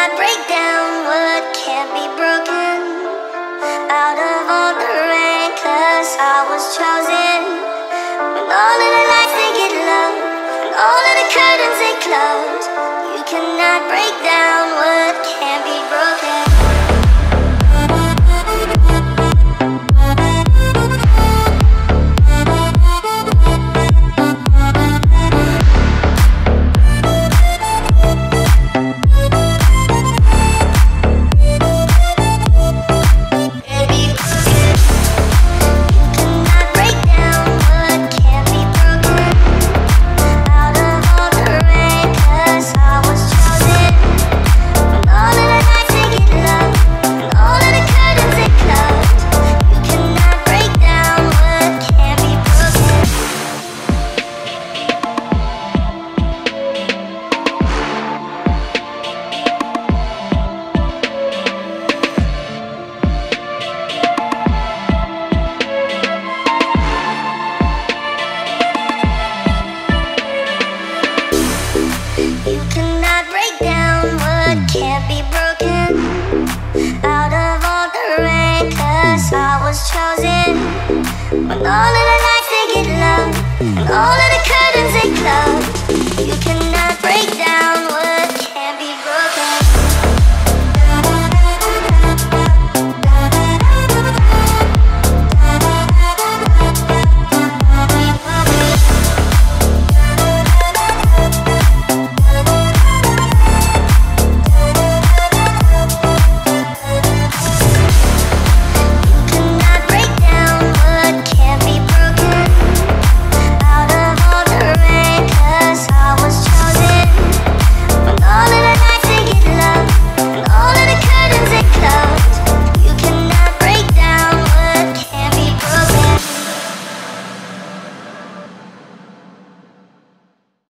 cannot break down what can't be broken. Out of all the rain, 'cause I was chosen. When all of the lights they get low, and all of the curtains they close, you cannot break down what can't be broken. All